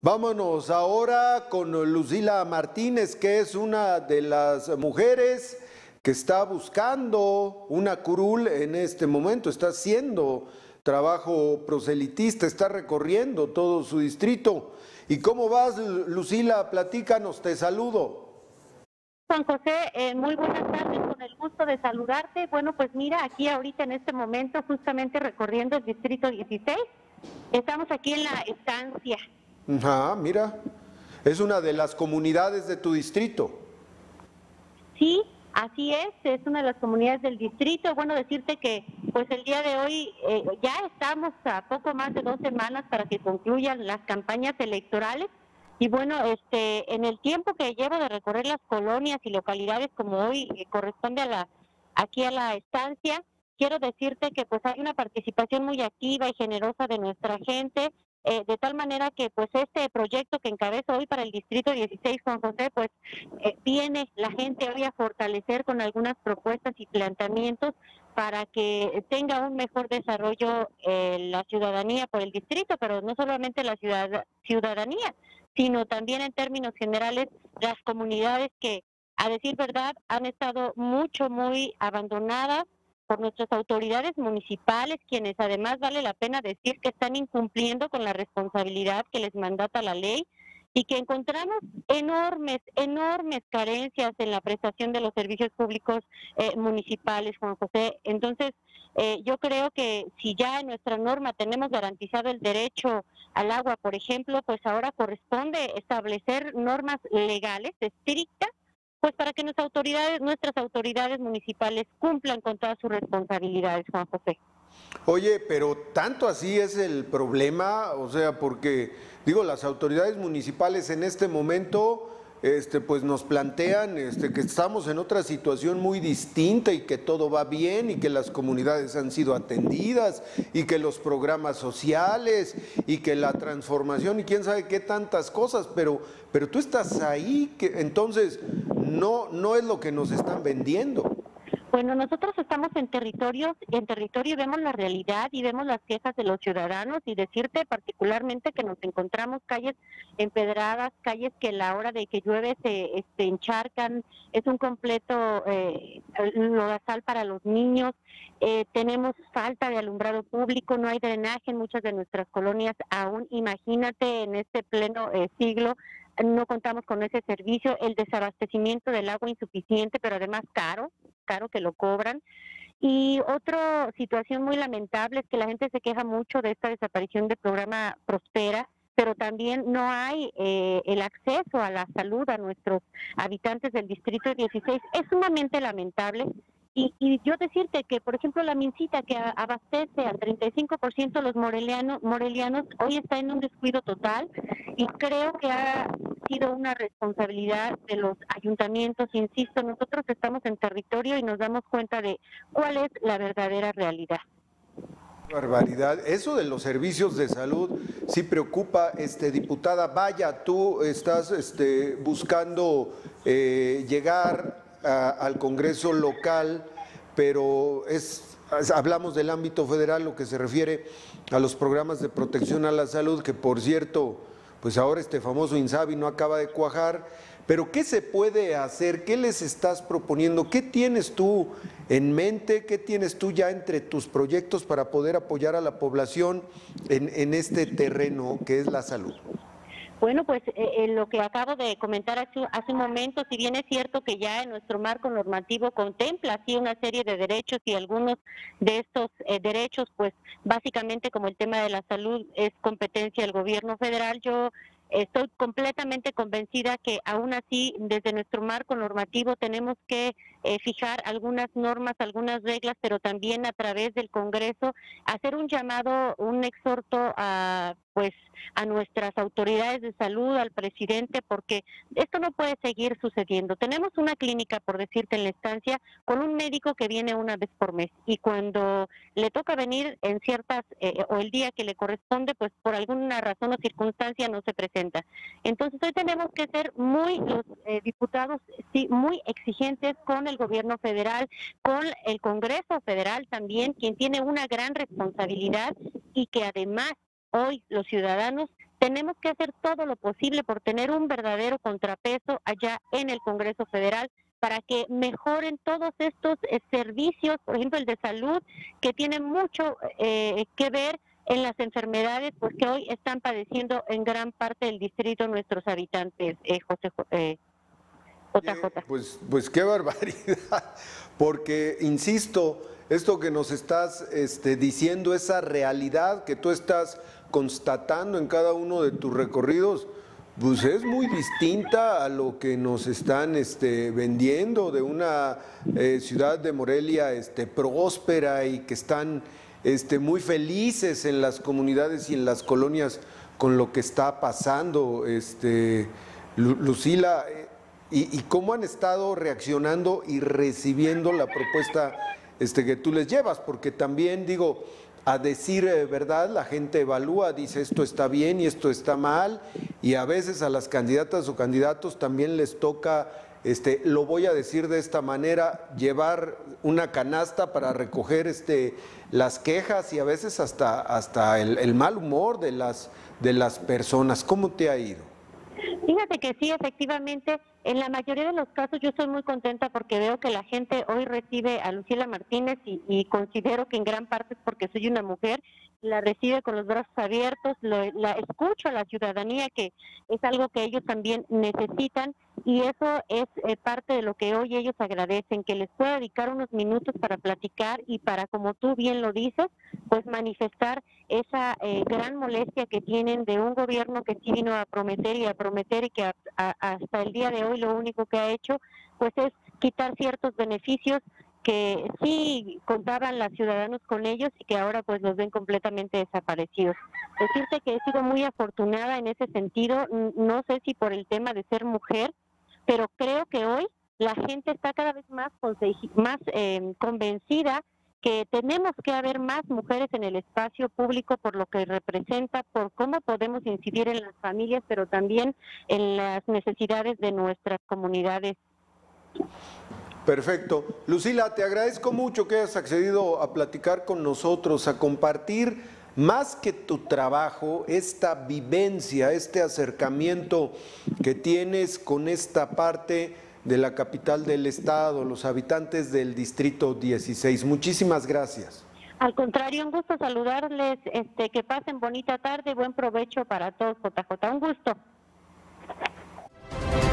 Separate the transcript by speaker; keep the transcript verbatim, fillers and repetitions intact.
Speaker 1: Vámonos ahora con Lucila Martínez, que es una de las mujeres que está buscando una curul en este momento, está haciendo trabajo proselitista, está recorriendo todo su distrito. ¿Y cómo vas, Lucila? Platícanos, te saludo.
Speaker 2: Juan José, eh, muy buenas tardes, con el gusto de saludarte. Bueno, pues mira, aquí ahorita en este momento, justamente recorriendo el distrito dieciséis, estamos aquí en la estancia.
Speaker 1: Ajá, mira, es una de las comunidades de tu distrito.
Speaker 2: Sí, así es, es una de las comunidades del distrito. Bueno, decirte que pues el día de hoy eh, ya estamos a poco más de dos semanas para que concluyan las campañas electorales. Y bueno, este, en el tiempo que llevo de recorrer las colonias y localidades como hoy eh, corresponde a la, aquí a la estancia, quiero decirte que pues hay una participación muy activa y generosa de nuestra gente, eh, de tal manera que pues este proyecto que encabezo hoy para el distrito dieciséis, Juan José, pues eh, viene la gente hoy a fortalecer con algunas propuestas y planteamientos para que tenga un mejor desarrollo eh, la ciudadanía por el distrito, pero no solamente la ciudad, ciudadanía, sino también en términos generales las comunidades que, a decir verdad, han estado mucho, muy abandonadas por nuestras autoridades municipales, quienes además vale la pena decir que están incumpliendo con la responsabilidad que les mandata la ley y que encontramos enormes, enormes carencias en la prestación de los servicios públicos eh, municipales, Juan José. Entonces, eh, yo creo que si ya en nuestra norma tenemos garantizado el derecho al agua, por ejemplo, pues ahora corresponde establecer normas legales estrictas, pues para que nuestras autoridades, nuestras autoridades municipales cumplan con todas sus responsabilidades, Juan José.
Speaker 1: Oye, pero tanto así es el problema, o sea, porque digo, las autoridades municipales en este momento este pues nos plantean este que estamos en otra situación muy distinta y que todo va bien y que las comunidades han sido atendidas y que los programas sociales y que la transformación y quién sabe qué tantas cosas, pero pero tú estás ahí, que entonces no no es lo que nos están vendiendo.
Speaker 2: Bueno, nosotros estamos en territorios, en territorio y vemos la realidad y vemos las quejas de los ciudadanos y decirte particularmente que nos encontramos calles empedradas, calles que a la hora de que llueve se este, encharcan, es un completo eh, lodazal para los niños, eh, tenemos falta de alumbrado público, no hay drenaje en muchas de nuestras colonias aún, imagínate en este pleno eh, siglo, no contamos con ese servicio, el desabastecimiento del agua insuficiente, pero además caro, caro que lo cobran. Y otra situación muy lamentable es que la gente se queja mucho de esta desaparición del programa Prospera, pero también no hay eh, el acceso a la salud a nuestros habitantes del distrito dieciséis. Es sumamente lamentable. Y, y yo decirte que, por ejemplo, la Mincita, que abastece al treinta y cinco por ciento de los morelianos, morelianos, hoy está en un descuido total y creo que ha sido una responsabilidad de los ayuntamientos. Insisto, nosotros estamos en territorio y nos damos cuenta de cuál es la verdadera realidad.
Speaker 1: Barbaridad. Eso de los servicios de salud sí preocupa, este, diputada. Vaya, tú estás este, buscando eh, llegar a, al Congreso local, pero es, hablamos del ámbito federal, lo que se refiere a los programas de protección a la salud, que por cierto, pues ahora este famoso INSABI no acaba de cuajar. Pero ¿qué se puede hacer? ¿Qué les estás proponiendo? ¿Qué tienes tú en mente? ¿Qué tienes tú ya entre tus proyectos para poder apoyar a la población en, en este terreno que es la salud?
Speaker 2: Bueno, pues eh, lo que acabo de comentar hace, hace un momento, si bien es cierto que ya en nuestro marco normativo contempla así una serie de derechos y algunos de estos eh, derechos, pues básicamente como el tema de la salud es competencia del gobierno federal, yo estoy completamente convencida que aún así desde nuestro marco normativo tenemos que eh, fijar algunas normas, algunas reglas, pero también a través del Congreso hacer un llamado, un exhorto a pues a nuestras autoridades de salud, al presidente, porque esto no puede seguir sucediendo. Tenemos una clínica, por decirte, en la estancia, con un médico que viene una vez por mes y cuando le toca venir en ciertas, eh, o el día que le corresponde, pues por alguna razón o circunstancia no se presenta. Entonces hoy tenemos que ser muy, los eh, diputados, sí, muy exigentes con el gobierno federal, con el Congreso federal también, quien tiene una gran responsabilidad y que además hoy los ciudadanos tenemos que hacer todo lo posible por tener un verdadero contrapeso allá en el Congreso Federal para que mejoren todos estos eh, servicios, por ejemplo el de salud, que tienen mucho eh, que ver en las enfermedades pues que hoy están padeciendo en gran parte del distrito nuestros habitantes, eh, José eh, J J.
Speaker 1: Pues, pues qué barbaridad, porque insisto, esto que nos estás este, diciendo, esa realidad que tú estás constatando en cada uno de tus recorridos, pues es muy distinta a lo que nos están este, vendiendo de una eh, ciudad de Morelia este, próspera y que están este, muy felices en las comunidades y en las colonias con lo que está pasando, este, Lucila. Y, y cómo han estado reaccionando y recibiendo la propuesta este, que tú les llevas, porque también digo, a decir eh, verdad, la gente evalúa, dice esto está bien y esto está mal, y a veces a las candidatas o candidatos también les toca, este, lo voy a decir de esta manera, llevar una canasta para recoger este, las quejas y a veces hasta, hasta el, el mal humor de las, de las personas. ¿Cómo te ha ido?
Speaker 2: Fíjate que sí, efectivamente, en la mayoría de los casos yo estoy muy contenta porque veo que la gente hoy recibe a Lucila Martínez y, y considero que en gran parte es porque soy una mujer, la recibe con los brazos abiertos, lo, la escucho a la ciudadanía, que es algo que ellos también necesitan, y eso es eh, parte de lo que hoy ellos agradecen, que les pueda dedicar unos minutos para platicar y para, como tú bien lo dices, pues manifestar esa eh, gran molestia que tienen de un gobierno que sí vino a prometer y a prometer y que a, a, hasta el día de hoy lo único que ha hecho pues es quitar ciertos beneficios que sí contaban los ciudadanos con ellos y que ahora pues los ven completamente desaparecidos. Decirte que he sido muy afortunada en ese sentido, no sé si por el tema de ser mujer, pero creo que hoy la gente está cada vez más, más eh, convencida que tenemos que haber más mujeres en el espacio público por lo que representa, por cómo podemos incidir en las familias, pero también en las necesidades de nuestras comunidades.
Speaker 1: Perfecto. Lucila, te agradezco mucho que hayas accedido a platicar con nosotros, a compartir más que tu trabajo, esta vivencia, este acercamiento que tienes con esta parte de la capital del estado, los habitantes del distrito dieciséis. Muchísimas gracias.
Speaker 2: Al contrario, un gusto saludarles, este, que pasen bonita tarde y buen provecho para todos, J J. Un gusto.